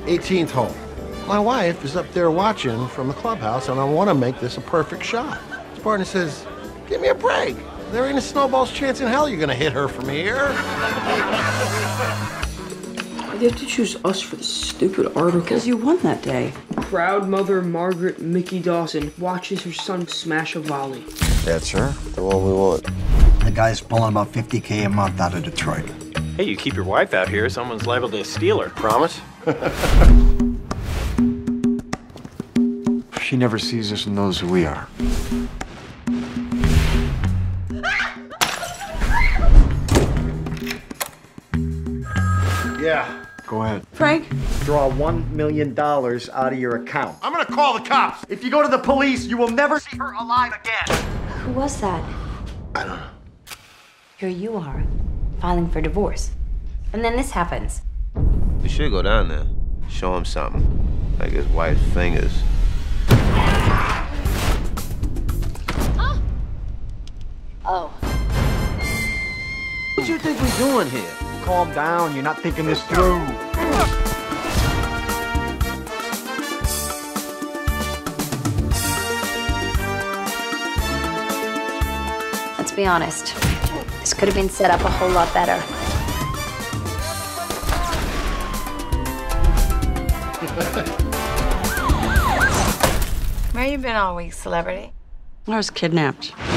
18th hole. My wife is up there watching from the clubhouse, and I want to make this a perfect shot. His partner says, give me a break. There ain't a snowball's chance in hell you're gonna hit her from here. You have to choose us for the stupid article. Because you won that day. Proud mother Margaret Mickey Dawson watches her son smash a volley. That's her? The one we want. The guy's pulling about $50K a month out of Detroit. Hey, you keep your wife out here, someone's liable to steal her. Promise? She never sees us and knows who we are. Yeah. Go ahead. Frank? Draw $1 million out of your account. I'm gonna call the cops. If you go to the police, you will never see her alive again. Who was that? I don't know. Here you are, filing for divorce. And then this happens. We should go down there, show him something, like his wife's fingers. Oh. What you think we're doing here? Calm down, you're not thinking this through. Let's be honest. This could have been set up a whole lot better. Where you been all week, celebrity? I was kidnapped.